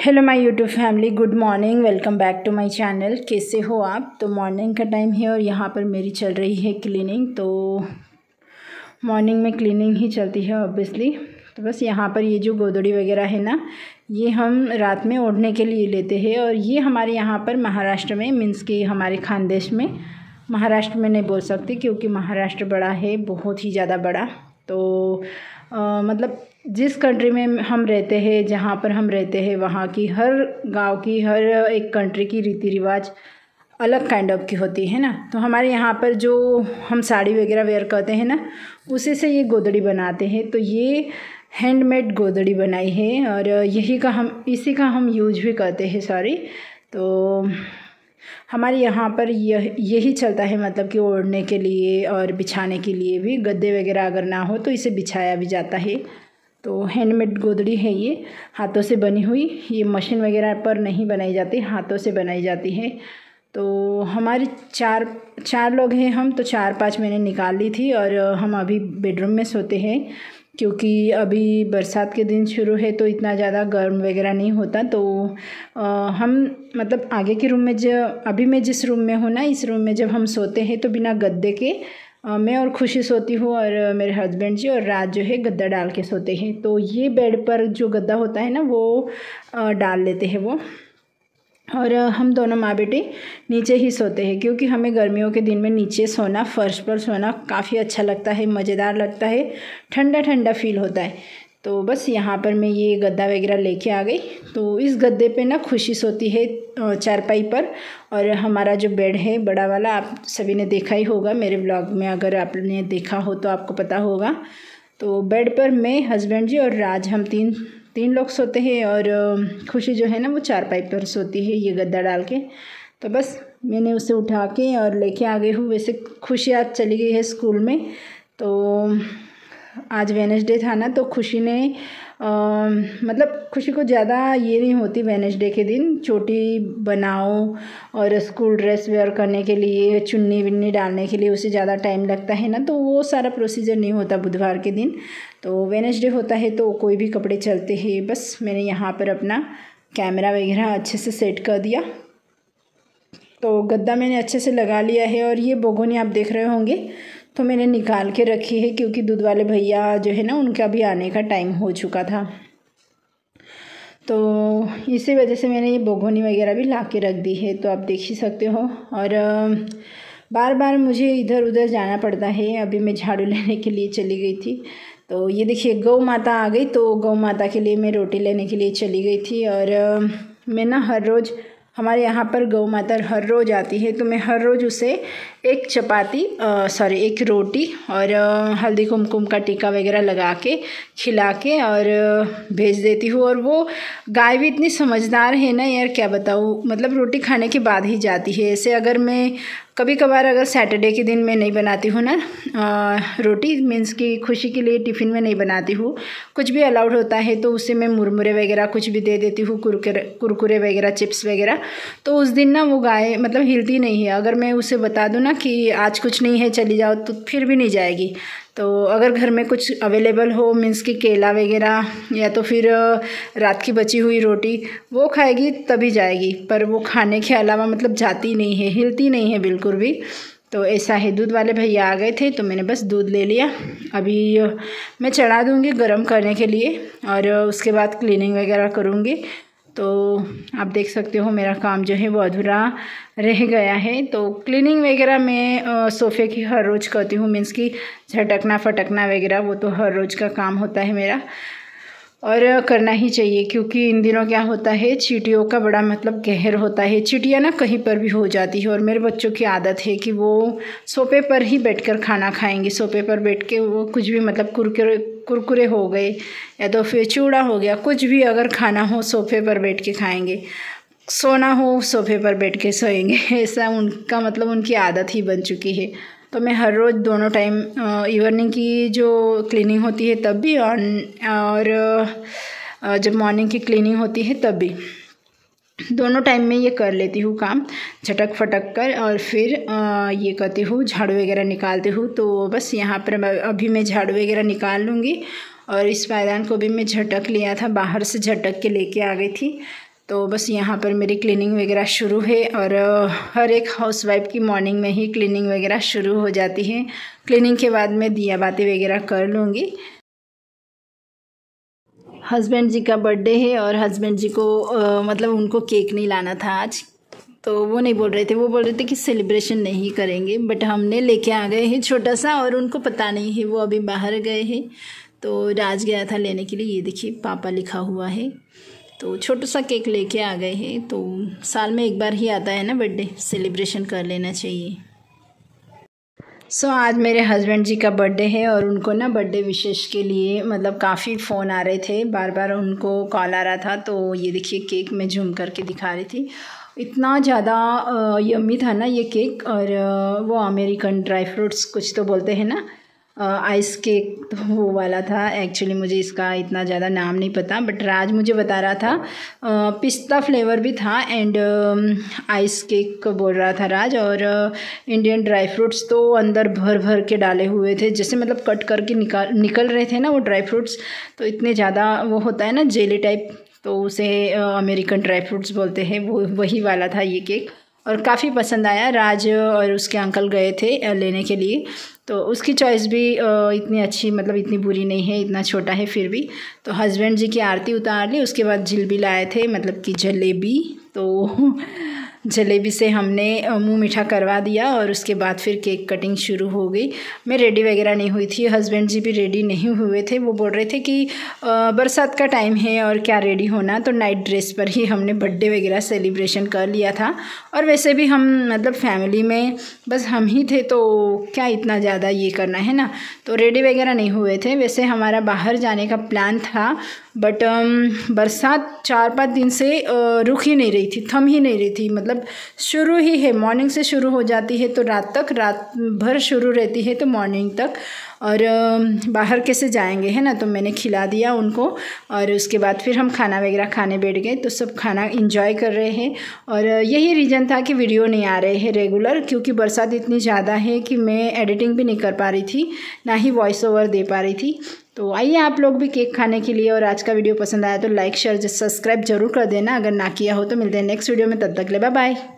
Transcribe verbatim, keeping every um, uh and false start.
Hello my YouTube family, good morning. Welcome back to my channel. कैसे हो आप? तो मॉर्निंग का टाइम है और यहाँ पर मेरी चल रही है क्लीनिंग। तो मॉर्निंग में क्लीनिंग ही चलती है ऑब्वियसली। तो बस यहाँ पर ये जो गोदड़ी वगैरह है ना, ये हम रात में ओढ़ने के लिए लेते हैं। और ये हमारे यहाँ पर महाराष्ट्र में, मीन्स कि हमारे खानदेश में, महाराष्ट्र में नहीं बोल सकती क्योंकि महाराष्ट्र बड़ा है, बहुत ही ज़्यादा बड़ा। तो आ, मतलब जिस कंट्री में हम रहते हैं, जहाँ पर हम रहते हैं, वहाँ की हर गांव की, हर एक कंट्री की रीति रिवाज अलग काइंड ऑफ की होती है ना। तो हमारे यहाँ पर जो हम साड़ी वगैरह वेयर करते हैं ना, उसी से ये गोदड़ी बनाते हैं। तो ये हैंडमेड गोदड़ी बनाई है और यही का हम इसी का हम यूज भी करते हैं सॉरी। तो हमारे यहाँ पर यह यही चलता है, मतलब कि ओढ़ने के लिए और बिछाने के लिए भी। गद्दे वगैरह अगर ना हो तो इसे बिछाया भी जाता है। तो हैंडमेड गोदड़ी है ये, हाथों से बनी हुई। ये मशीन वगैरह पर नहीं बनाई जाती, हाथों से बनाई जाती है। तो हमारे चार चार लोग हैं हम, तो चार पाँच मैंने निकाल ली थी और हम अभी बेडरूम में सोते हैं क्योंकि अभी बरसात के दिन शुरू है तो इतना ज़्यादा गर्म वगैरह नहीं होता। तो आ, हम मतलब आगे के रूम में, जो अभी मैं जिस रूम में हूँ ना, इस रूम में जब हम सोते हैं तो बिना गद्दे के आ, मैं और खुशी सोती हूँ और मेरे हस्बैंड जी, और रात जो है गद्दा डाल के सोते हैं। तो ये बेड पर जो गद्दा होता है ना, वो आ, डाल लेते हैं वो। और हम दोनों माँ बेटे नीचे ही सोते हैं क्योंकि हमें गर्मियों के दिन में नीचे सोना, फर्श पर सोना काफ़ी अच्छा लगता है, मज़ेदार लगता है, ठंडा ठंडा फील होता है। तो बस यहाँ पर मैं ये गद्दा वगैरह लेके आ गई। तो इस गद्दे पे ना खुशी सोती है चारपाई पर। और हमारा जो बेड है बड़ा वाला, आप सभी ने देखा ही होगा मेरे व्लॉग में, अगर आपने देखा हो तो आपको पता होगा। तो बेड पर मैं, हस्बैंड जी और राज, हम तीन तीन लोग सोते हैं। और खुशी जो है ना, वो चारपाई पर सोती है ये गद्दा डाल के। तो बस मैंने उसे उठा के और लेके आ गई हूँ। वैसे खुशी आज चली गई है स्कूल में। तो आज वेडनेसडे था ना, तो खुशी ने आ, मतलब खुशी को ज़्यादा ये नहीं होती वेडनेसडे के दिन, चोटी बनाओ और स्कूल ड्रेस वेयर करने के लिए, चुन्नी विन्नी डालने के लिए उसे ज़्यादा टाइम लगता है ना, तो वो सारा प्रोसीजर नहीं होता बुधवार के दिन। तो वेडनेसडे होता है तो कोई भी कपड़े चलते हैं। बस मैंने यहाँ पर अपना कैमरा वगैरह अच्छे से सेट कर दिया। तो गद्दा मैंने अच्छे से लगा लिया है। और ये बोगोनी आप देख रहे होंगे, तो मैंने निकाल के रखी है क्योंकि दूध वाले भैया जो है ना, उनका भी आने का टाइम हो चुका था। तो इसी वजह से मैंने ये बोगोनी वगैरह भी ला के रख दी है, तो आप देख ही सकते हो। और बार बार मुझे इधर उधर जाना पड़ता है। अभी मैं झाड़ू लेने के लिए चली गई थी। तो ये देखिए गौ माता आ गई, तो गौ माता के लिए मैं रोटी लेने के लिए चली गई थी। और मैं ना हर रोज़, हमारे यहाँ पर गौ माता हर रोज़ आती है, तो मैं हर रोज़ उसे एक चपाती सॉरी एक रोटी और आ, हल्दी कुमकुम का टीका वगैरह लगा के, खिला के और भेज देती हूँ। और वो गाय भी इतनी समझदार है ना यार, क्या बताऊँ, मतलब रोटी खाने के बाद ही जाती है। ऐसे अगर मैं कभी कभार, अगर सैटरडे के दिन मैं नहीं बनाती हूँ ना आ, रोटी, मीन्स कि खुशी के लिए टिफ़िन में नहीं बनाती हूँ, कुछ भी अलाउड होता है, तो उससे मैं मुरमुरे वगैरह कुछ भी दे देती हूँ, कुरकुरे कुरकुरे वगैरह, चिप्स वगैरह। तो उस दिन ना वो गाय मतलब हिलती नहीं है। अगर मैं उसे बता दूँ ना कि आज कुछ नहीं है चली जाओ, तो फिर भी नहीं जाएगी। तो अगर घर में कुछ अवेलेबल हो, मीन्स कि केला वगैरह या तो फिर रात की बची हुई रोटी, वो खाएगी तभी जाएगी। पर वो खाने के अलावा मतलब जाती नहीं है, हिलती नहीं है बिल्कुल भी। तो ऐसा है। दूध वाले भैया आ गए थे तो मैंने बस दूध ले लिया। अभी मैं चढ़ा दूँगी गर्म करने के लिए और उसके बाद क्लीनिंग वगैरह करूँगी। तो आप देख सकते हो मेरा काम जो है वो अधूरा रह गया है। तो क्लीनिंग वगैरह मैं सोफ़े की हर रोज़ करती हूँ, मीन्स कि झटकना फटकना वगैरह, वो तो हर रोज़ का काम होता है मेरा और करना ही चाहिए। क्योंकि इन दिनों क्या होता है, चींटियों का बड़ा मतलब कहर होता है। चींटियाँ ना कहीं पर भी हो जाती है और मेरे बच्चों की आदत है कि वो सोफ़े पर ही बैठकर खाना खाएंगे। सोफ़े पर बैठ के वो कुछ भी, मतलब कुरकुरे कुरकुरे हो गए या तो फिर चूड़ा हो गया, कुछ भी अगर खाना हो सोफ़े पर बैठ के खाएंगे, सोना हो सोफ़े पर बैठ के सोएंगे। ऐसा उनका मतलब उनकी आदत ही बन चुकी है। तो मैं हर रोज़ दोनों टाइम, इवनिंग की जो क्लीनिंग होती है तब भी और, और जब मॉर्निंग की क्लीनिंग होती है तब भी, दोनों टाइम में ये कर लेती हूँ काम झटक फटक कर। और फिर आ, ये करती हूँ, झाड़ू वगैरह निकालती हूँ। तो बस यहाँ पर अभी मैं झाड़ू वगैरह निकाल लूँगी। और इस पायदान को भी मैं झटक लिया था, बाहर से झटक के लेके आ गई थी। तो बस यहाँ पर मेरी क्लीनिंग वगैरह शुरू है और हर एक हाउसवाइफ की मॉर्निंग में ही क्लीनिंग वगैरह शुरू हो जाती है। क्लीनिंग के बाद मैं दिया बाती वगैरह कर लूँगी। हस्बैंड जी का बर्थडे है और हस्बैंड जी को आ, मतलब उनको केक नहीं लाना था आज, तो वो नहीं बोल रहे थे, वो बोल रहे थे कि सेलिब्रेशन नहीं करेंगे, बट हमने लेके आ गए हैं छोटा सा और उनको पता नहीं है, वो अभी बाहर गए हैं। तो राज गया था लेने के लिए, ये देखिए पापा लिखा हुआ है, तो छोटा सा केक लेके आ गए हैं। तो साल में एक बार ही आता है ना बर्थडे, सेलिब्रेशन कर लेना चाहिए। सो so, आज मेरे हस्बैंड जी का बर्थडे है और उनको ना बर्थडे विशेष के लिए मतलब काफ़ी फ़ोन आ रहे थे, बार बार उनको कॉल आ रहा था। तो ये देखिए केक मैं झूम करके दिखा रही थी, इतना ज़्यादा यम्मी था ना ये केक। और वो अमेरिकन ड्राई फ्रूट्स कुछ तो बोलते हैं ना, आइस केक, तो वो वाला था। एक्चुअली मुझे इसका इतना ज़्यादा नाम नहीं पता, बट राज मुझे बता रहा था पिस्ता फ्लेवर भी था एंड आइस केक बोल रहा था राज। और इंडियन ड्राई फ्रूट्स तो अंदर भर भर के डाले हुए थे, जैसे मतलब कट करके निकाल निकल रहे थे ना वो ड्राई फ्रूट्स, तो इतने ज़्यादा वो होता है ना जेली टाइप, तो उसे अमेरिकन ड्राई फ्रूट्स बोलते हैं, वो वही वाला था ये केक। और काफ़ी पसंद आया। राज और उसके अंकल गए थे लेने के लिए, तो उसकी चॉइस भी इतनी अच्छी मतलब इतनी बुरी नहीं है, इतना छोटा है फिर भी। तो हस्बैंड जी की आरती उतार ली, उसके बाद जिलेबी लाए थे, मतलब कि जलेबी। तो जलेबी से हमने मुंह मीठा करवा दिया और उसके बाद फिर केक कटिंग शुरू हो गई। मैं रेडी वगैरह नहीं हुई थी, हस्बैंड जी भी रेडी नहीं हुए थे। वो बोल रहे थे कि बरसात का टाइम है और क्या रेडी होना, तो नाइट ड्रेस पर ही हमने बर्थडे वगैरह सेलिब्रेशन कर लिया था। और वैसे भी हम मतलब फैमिली में बस हम ही थे, तो क्या इतना ज़्यादा ये करना है ना, तो रेडी वगैरह नहीं हुए थे। वैसे हमारा बाहर जाने का प्लान था, बट बरसात चार पाँच दिन से रुक ही नहीं रही थी, थम ही नहीं रही थी। मतलब शुरू ही है, मॉर्निंग से शुरू हो जाती है तो रात तक, रात भर शुरू रहती है तो मॉर्निंग तक। और बाहर कैसे जाएंगे है ना, तो मैंने खिला दिया उनको और उसके बाद फिर हम खाना वगैरह खाने बैठ गए। तो सब खाना इंजॉय कर रहे हैं और यही रीज़न था कि वीडियो नहीं आ रहे हैं रेगुलर, क्योंकि बरसात इतनी ज़्यादा है कि मैं एडिटिंग भी नहीं कर पा रही थी, ना ही वॉइस ओवर दे पा रही थी। तो आइए आप लोग भी केक खाने के लिए। और आज का वीडियो पसंद आया तो लाइक शेयर सब्सक्राइब जरूर कर देना, अगर ना किया हो तो। मिलते हैं नेक्स्ट वीडियो में, तब तक के लिए बाय बाय।